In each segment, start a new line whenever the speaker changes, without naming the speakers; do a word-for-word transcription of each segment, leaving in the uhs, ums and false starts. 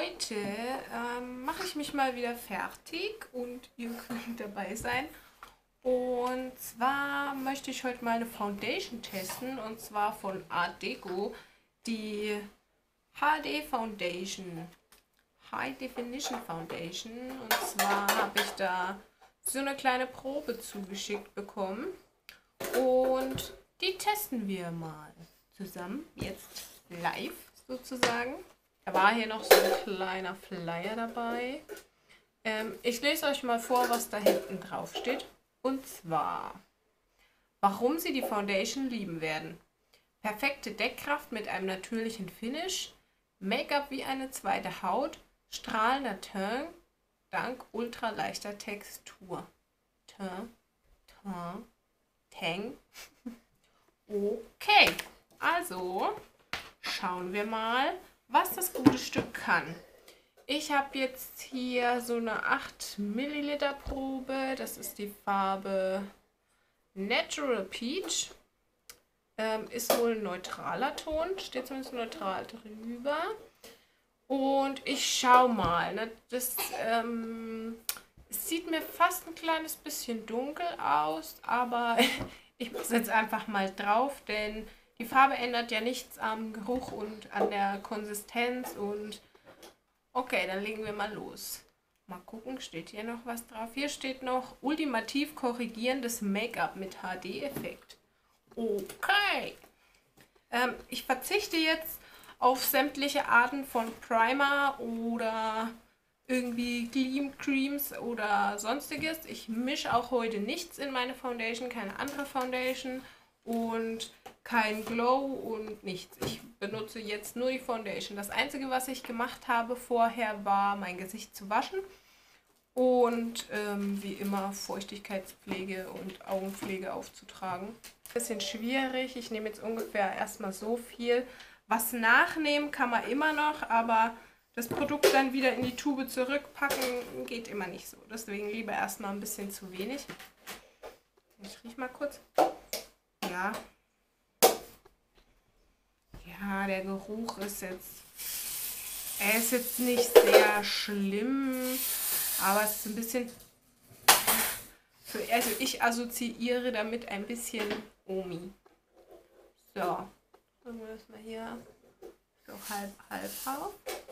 heute ähm, mache ich mich mal wieder fertig und ihr könnt dabei sein. Und zwar möchte ich heute mal eine Foundation testen, und zwar von Art Deco, die H D Foundation, High Definition Foundation. Und zwar habe ich da so eine kleine Probe zugeschickt bekommen und die testen wir mal zusammen, jetzt live sozusagen. Da war hier noch so ein kleiner Flyer dabei. Ähm, ich lese euch mal vor, was da hinten drauf steht. Und zwar, warum Sie die Foundation lieben werden. Perfekte Deckkraft mit einem natürlichen Finish, Make-up wie eine zweite Haut, strahlender Teint dank ultraleichter Textur. Teint, Teint, Tang. Okay, also schauen wir mal, was das gute Stück kann. Ich habe jetzt hier so eine acht Milliliter Probe. Das ist die Farbe Natural Peach. Ähm, ist wohl ein neutraler Ton. Steht zumindest neutral drüber. Und ich schau mal. Ne? Das ähm, es sieht mir fast ein kleines bisschen dunkel aus. Aber ich mache es jetzt einfach mal drauf. Denn die Farbe ändert ja nichts am Geruch und an der Konsistenz. Und okay, dann legen wir mal los. Mal gucken, steht hier noch was drauf? Hier steht noch ultimativ korrigierendes Make-up mit H D-Effekt. Okay. Ähm, ich verzichte jetzt auf sämtliche Arten von Primer oder irgendwie Gleam Creams oder sonstiges. Ich mische auch heute nichts in meine Foundation, keine andere Foundation und kein Glow und nichts. Ich benutze jetzt nur die Foundation. Das Einzige, was ich gemacht habe vorher, war mein Gesicht zu waschen und ähm, wie immer Feuchtigkeitspflege und Augenpflege aufzutragen. Bisschen schwierig. Ich nehme jetzt ungefähr erstmal so viel. Was nachnehmen kann man immer noch, aber das Produkt dann wieder in die Tube zurückpacken geht immer nicht so. Deswegen lieber erstmal ein bisschen zu wenig. Ich rieche mal kurz. Ja. Ja, der Geruch ist jetzt, er ist jetzt nicht sehr schlimm, aber es ist ein bisschen, also ich assoziiere damit ein bisschen Omi. So, dann müssen wir hier so halb halb auf.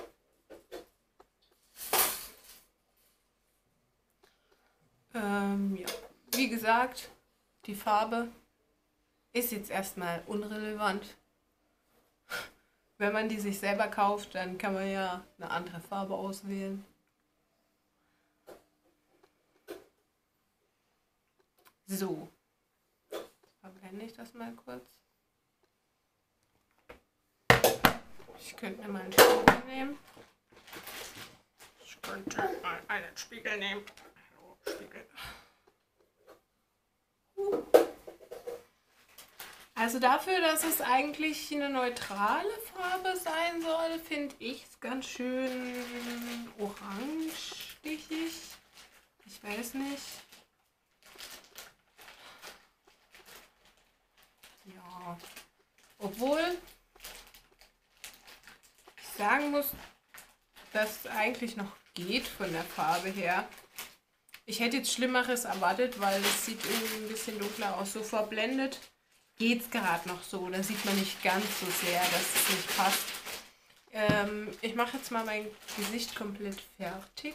Ähm, ja, wie gesagt, die Farbe ist jetzt erstmal unrelevant. Wenn man die sich selber kauft, dann kann man ja eine andere Farbe auswählen. So. Verblende ich das mal kurz. Ich könnte mir mal einen Spiegel nehmen. Ich könnte mal einen Spiegel nehmen. Hallo, Spiegel. Also dafür, dass es eigentlich eine neutrale Farbe sein soll, finde ich es ganz schön orange-stichig. Ich weiß nicht. Ja, obwohl ich sagen muss, dass es eigentlich noch geht von der Farbe her. Ich hätte jetzt Schlimmeres erwartet, weil es sieht irgendwie ein bisschen dunkler aus. So verblendet geht es gerade noch so. Da sieht man nicht ganz so sehr, dass es nicht passt. Ähm, ich mache jetzt mal mein Gesicht komplett fertig.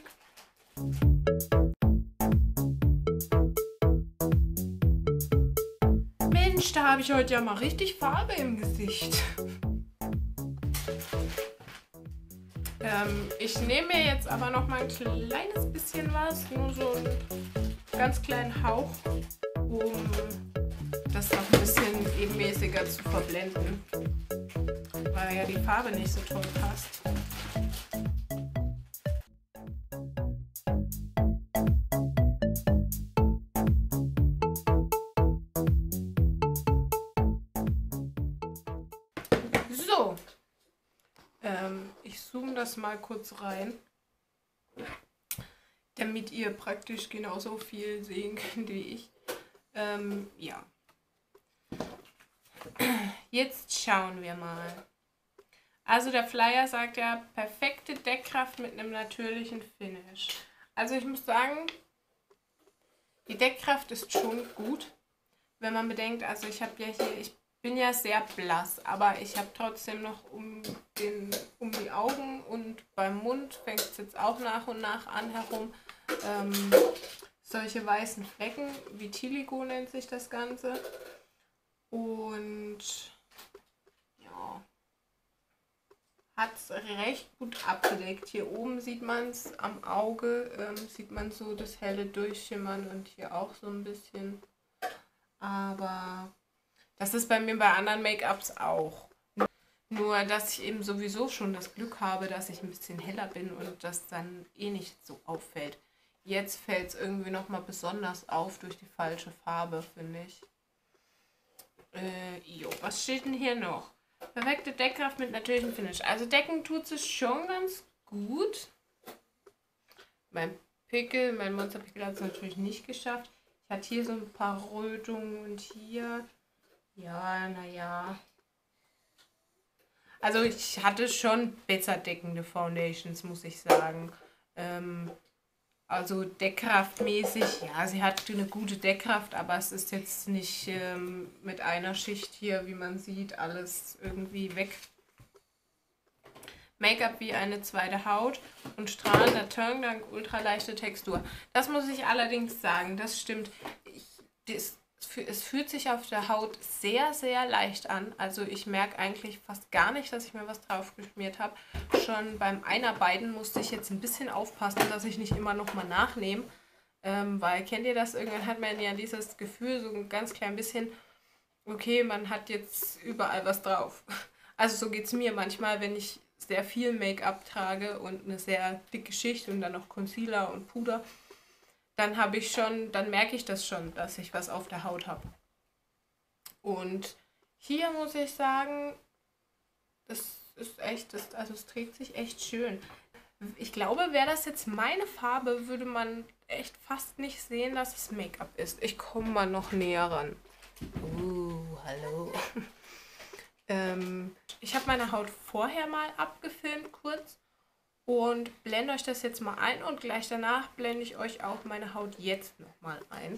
Mensch, da habe ich heute ja mal richtig Farbe im Gesicht. ähm, ich nehme mir jetzt aber noch mal ein kleines bisschen was, nur so einen ganz kleinen Hauch, um das noch ein bisschen ebenmäßiger zu verblenden, weil ja die Farbe nicht so toll passt. So, ähm, ich zoome das mal kurz rein, damit ihr praktisch genauso viel sehen könnt wie ich. Ähm, ja. Jetzt schauen wir mal. Also der Flyer sagt ja, perfekte Deckkraft mit einem natürlichen Finish. Also ich muss sagen, die Deckkraft ist schon gut, wenn man bedenkt, also ich habe ja hier, ich bin ja sehr blass, aber ich habe trotzdem noch um, den, um die Augen und beim Mund fängt es jetzt auch nach und nach an herum. Ähm, solche weißen Flecken, Vitiligo nennt sich das Ganze. Und ja, hat es recht gut abgedeckt. Hier oben sieht man es am Auge, ähm, sieht man so das helle Durchschimmern und hier auch so ein bisschen. Aber das ist bei mir bei anderen Make-ups auch. Nur, dass ich eben sowieso schon das Glück habe, dass ich ein bisschen heller bin und das dann eh nicht so auffällt. Jetzt fällt es irgendwie nochmal besonders auf durch die falsche Farbe, finde ich. Äh, jo, was steht denn hier noch? Perfekte Deckkraft mit natürlichem Finish. Also decken tut es schon ganz gut. Mein Pickel, mein Monsterpickel hat es natürlich nicht geschafft. Ich hatte hier so ein paar Rötungen und hier. Ja, naja. Also ich hatte schon besser deckende Foundations, muss ich sagen. Ähm, also deckkraftmäßig, ja, sie hat eine gute Deckkraft, aber es ist jetzt nicht ähm, mit einer Schicht hier, wie man sieht, alles irgendwie weg. Make-up wie eine zweite Haut und strahlender Turn dank ultraleichte Textur. Das muss ich allerdings sagen, das stimmt. Ich, das, es fühlt sich auf der Haut sehr, sehr leicht an. Also ich merke eigentlich fast gar nicht, dass ich mir was drauf geschmiert habe. Schon beim Einarbeiten musste ich jetzt ein bisschen aufpassen, dass ich nicht immer nochmal nachnehme. Ähm, weil, kennt ihr das? Irgendwann hat man ja dieses Gefühl, so ein ganz klein bisschen, okay, man hat jetzt überall was drauf. Also so geht es mir manchmal, wenn ich sehr viel Make-up trage und eine sehr dicke Schicht und dann noch Concealer und Puder, dann habe ich schon, dann merke ich das schon, dass ich was auf der Haut habe. Und hier muss ich sagen, das ist echt, das, also es trägt sich echt schön. Ich glaube, wäre das jetzt meine Farbe, würde man echt fast nicht sehen, dass es Make-up ist. Ich komme mal noch näher ran. Uh, hallo. ähm, ich habe meine Haut vorher mal abgefilmt, kurz. Und blende euch das jetzt mal ein und gleich danach blende ich euch auch meine Haut jetzt nochmal ein.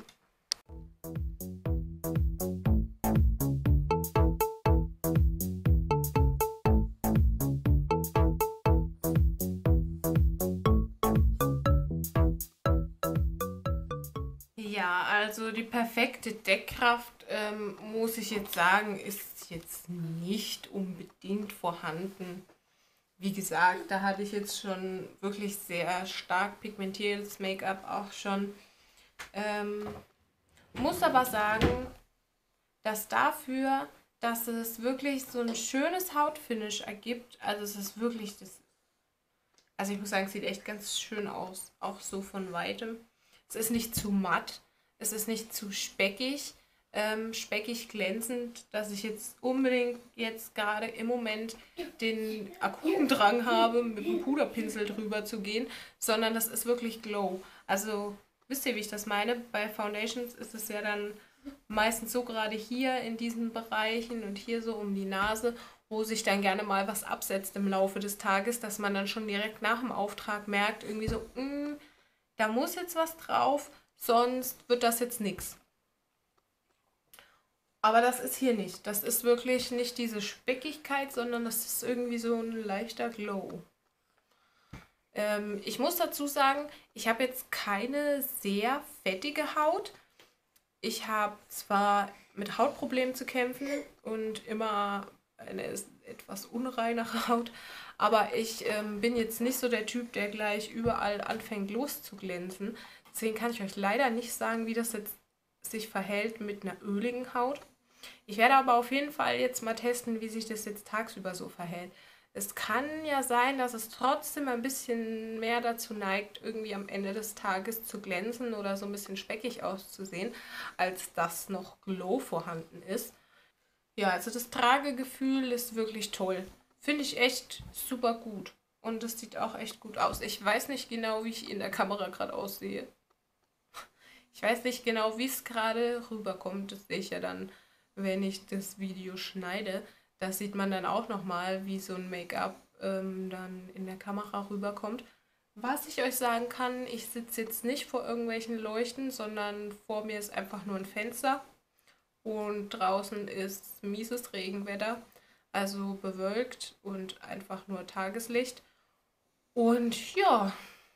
Ja, also die perfekte Deckkraft, ähm, muss ich jetzt sagen, ist jetzt nicht unbedingt vorhanden. Wie gesagt, da hatte ich jetzt schon wirklich sehr stark pigmentiertes Make-up auch schon. Ähm, muss aber sagen, dass dafür, dass es wirklich so ein schönes Hautfinish ergibt, also es ist wirklich das, also ich muss sagen, es sieht echt ganz schön aus, auch so von weitem. Es ist nicht zu matt, es ist nicht zu speckig, ähm, speckig glänzend, dass ich jetzt unbedingt jetzt gerade im Moment den akuten Drang habe, mit dem Puderpinsel drüber zu gehen, sondern das ist wirklich Glow. Also wisst ihr, wie ich das meine? Bei Foundations ist es ja dann meistens so gerade hier in diesen Bereichen und hier so um die Nase, wo sich dann gerne mal was absetzt im Laufe des Tages, dass man dann schon direkt nach dem Auftrag merkt, irgendwie so, mh, da muss jetzt was drauf, sonst wird das jetzt nichts. Aber das ist hier nicht. Das ist wirklich nicht diese Speckigkeit, sondern das ist irgendwie so ein leichter Glow. Ähm, ich muss dazu sagen, ich habe jetzt keine sehr fettige Haut. Ich habe zwar mit Hautproblemen zu kämpfen und immer eine etwas unreinere Haut, aber ich ähm, bin jetzt nicht so der Typ, der gleich überall anfängt loszuglänzen. Deswegen kann ich euch leider nicht sagen, wie das jetzt sich verhält mit einer öligen Haut. Ich werde aber auf jeden Fall jetzt mal testen, wie sich das jetzt tagsüber so verhält. Es kann ja sein, dass es trotzdem ein bisschen mehr dazu neigt, irgendwie am Ende des Tages zu glänzen oder so ein bisschen speckig auszusehen, als dass noch Glow vorhanden ist. Ja, also das Tragegefühl ist wirklich toll. Finde ich echt super gut. Und es sieht auch echt gut aus. Ich weiß nicht genau, wie ich in der Kamera gerade aussehe. Ich weiß nicht genau, wie es gerade rüberkommt. Das sehe ich ja dann, wenn ich das Video schneide. Das sieht man dann auch nochmal, wie so ein Make-up ähm, dann in der Kamera rüberkommt. Was ich euch sagen kann, ich sitze jetzt nicht vor irgendwelchen Leuchten, sondern vor mir ist einfach nur ein Fenster und draußen ist mieses Regenwetter, also bewölkt und einfach nur Tageslicht. Und ja,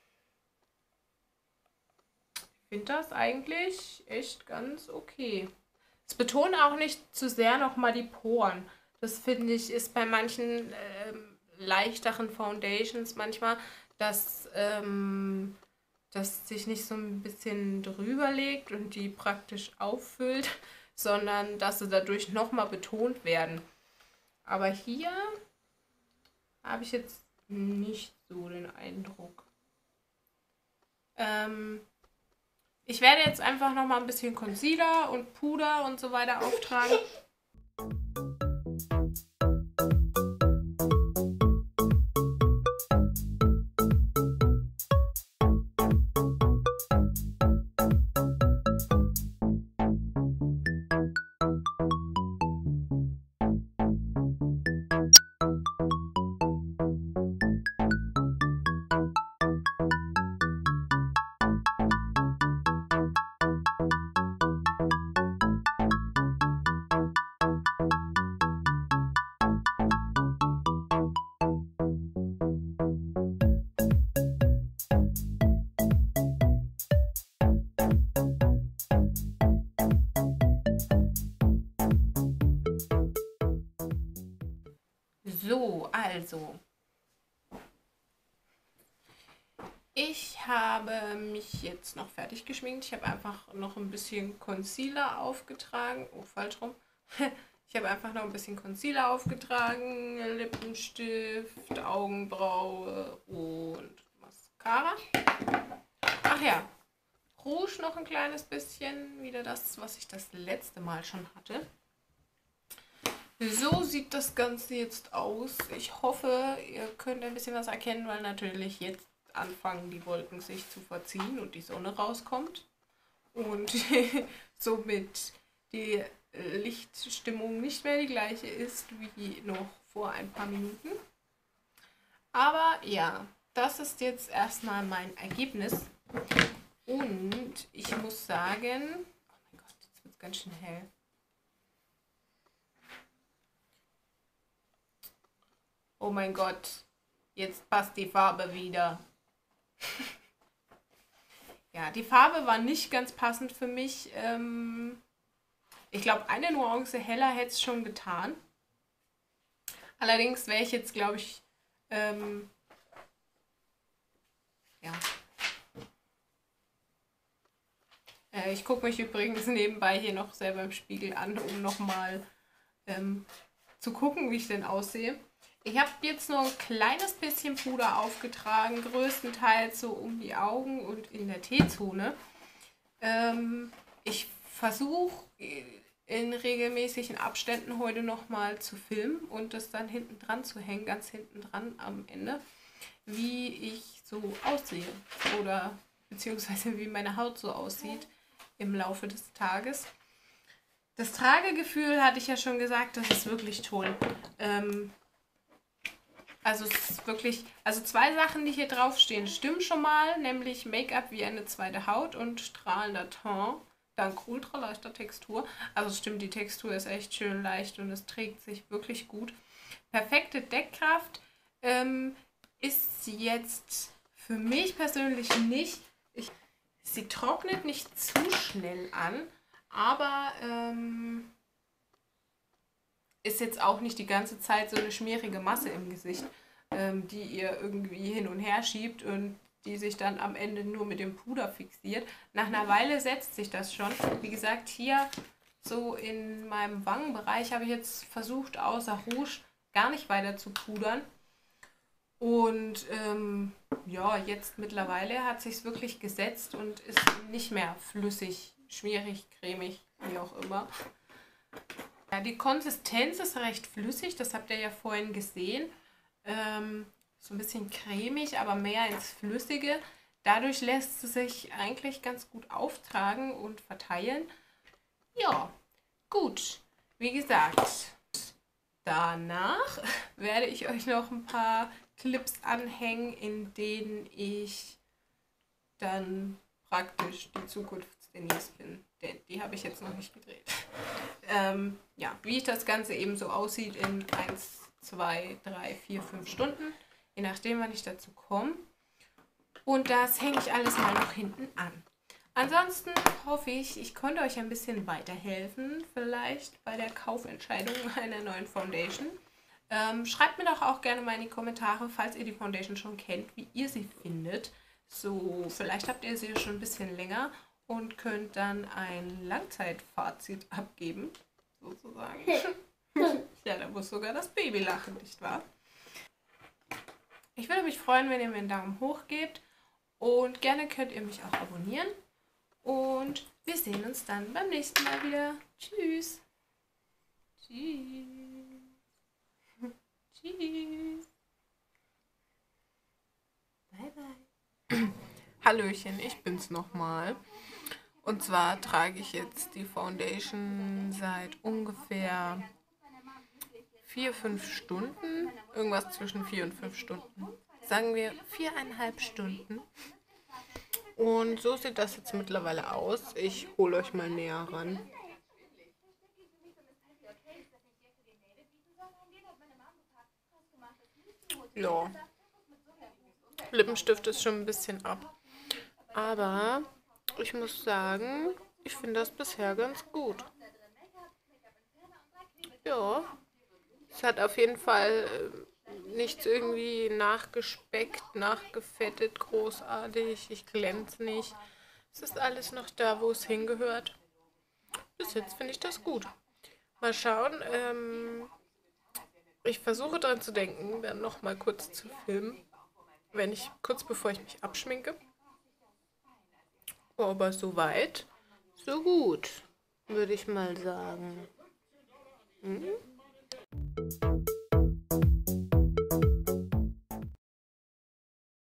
ich finde das eigentlich echt ganz okay. Es betont auch nicht zu sehr nochmal die Poren. Das finde ich ist bei manchen ähm, leichteren Foundations manchmal, dass ähm, das sich nicht so ein bisschen drüber legt und die praktisch auffüllt, sondern dass sie dadurch nochmal betont werden. Aber hier habe ich jetzt nicht so den Eindruck. Ähm, ich werde jetzt einfach nochmal ein bisschen Concealer und Puder und so weiter auftragen. So, also. Ich habe mich jetzt noch fertig geschminkt. Ich habe einfach noch ein bisschen Concealer aufgetragen. Oh, falsch rum. Ich habe einfach noch ein bisschen Concealer aufgetragen, Lippenstift, Augenbraue und Mascara. Ach ja, Rouge noch ein kleines bisschen. Wieder das, was ich das letzte Mal schon hatte. So sieht das Ganze jetzt aus. Ich hoffe, ihr könnt ein bisschen was erkennen, weil natürlich jetzt anfangen die Wolken sich zu verziehen und die Sonne rauskommt. Und somit die Lichtstimmung nicht mehr die gleiche ist wie noch vor ein paar Minuten. Aber ja, das ist jetzt erstmal mein Ergebnis. Und ich muss sagen, oh mein Gott, jetzt wird es ganz schön hell. Oh mein Gott, jetzt passt die Farbe wieder. Ja, die Farbe war nicht ganz passend für mich. Ähm, ich glaube, eine Nuance heller hätte es schon getan. Allerdings wäre ich jetzt, glaube ich, ähm, ja. Äh, ich gucke mich übrigens nebenbei hier noch selber im Spiegel an, um nochmal ähm, zu gucken, wie ich denn aussehe. Ich habe jetzt nur ein kleines bisschen Puder aufgetragen, größtenteils so um die Augen und in der T-Zone. Ähm, ich versuche in regelmäßigen Abständen heute nochmal zu filmen und das dann hinten dran zu hängen, ganz hinten dran am Ende, wie ich so aussehe oder beziehungsweise wie meine Haut so aussieht im Laufe des Tages. Das Tragegefühl hatte ich ja schon gesagt, das ist wirklich toll. Ähm, Also es ist wirklich, also zwei Sachen, die hier draufstehen, stimmen schon mal, nämlich Make-up wie eine zweite Haut und strahlender Ton, dank ultraleichter Textur. Also es stimmt, die Textur ist echt schön leicht und es trägt sich wirklich gut. Perfekte Deckkraft ähm, ist sie jetzt für mich persönlich nicht. Ich, sie trocknet nicht zu schnell an, aber ähm, ist jetzt auch nicht die ganze Zeit so eine schmierige Masse im Gesicht, ähm, die ihr irgendwie hin und her schiebt und die sich dann am Ende nur mit dem Puder fixiert. Nach einer Weile setzt sich das schon. Wie gesagt, hier so in meinem Wangenbereich habe ich jetzt versucht, außer Rouge gar nicht weiter zu pudern. Und ähm, ja, jetzt mittlerweile hat sich es wirklich gesetzt und ist nicht mehr flüssig, schmierig, cremig, wie auch immer. Ja, die Konsistenz ist recht flüssig, das habt ihr ja vorhin gesehen. Ähm, so ein bisschen cremig, aber mehr ins Flüssige. Dadurch lässt es sich eigentlich ganz gut auftragen und verteilen. Ja, gut. Wie gesagt, Danach werde ich euch noch ein paar Clips anhängen, in denen ich dann praktisch die Zukunfts-Denise bin. Denn die habe ich jetzt noch nicht gedreht. Ähm, ja, wie das Ganze eben so aussieht in eins, zwei, drei, vier, fünf Stunden. Je nachdem, wann ich dazu komme. Und das hänge ich alles mal noch hinten an. Ansonsten hoffe ich, ich konnte euch ein bisschen weiterhelfen, vielleicht bei der Kaufentscheidung einer neuen Foundation. Ähm, schreibt mir doch auch gerne mal in die Kommentare, falls ihr die Foundation schon kennt, wie ihr sie findet. So, vielleicht habt ihr sie schon ein bisschen länger und könnt dann ein Langzeitfazit abgeben, sozusagen. Ja, da muss sogar das Baby lachen, nicht wahr? Ich würde mich freuen, wenn ihr mir einen Daumen hoch gebt und gerne könnt ihr mich auch abonnieren. Und wir sehen uns dann beim nächsten Mal wieder. Tschüss. Tschüss. Tschüss. Bye, bye. Hallöchen, ich bin's nochmal. Und zwar trage ich jetzt die Foundation seit ungefähr vier, fünf Stunden. Irgendwas zwischen vier und fünf Stunden. Sagen wir viereinhalb Stunden. Und so sieht das jetzt mittlerweile aus. Ich hole euch mal näher ran. Ja. Lippenstift ist schon ein bisschen ab. Aber ich muss sagen, ich finde das bisher ganz gut. Ja. Es hat auf jeden Fall nichts irgendwie nachgespeckt, nachgefettet, großartig. Ich glänze nicht. Es ist alles noch da, wo es hingehört. Bis jetzt finde ich das gut. Mal schauen. Ähm, ich versuche daran zu denken, dann noch mal kurz zu filmen, wenn ich kurz bevor ich mich abschminke. Aber soweit, so gut, würde ich mal sagen. Mhm.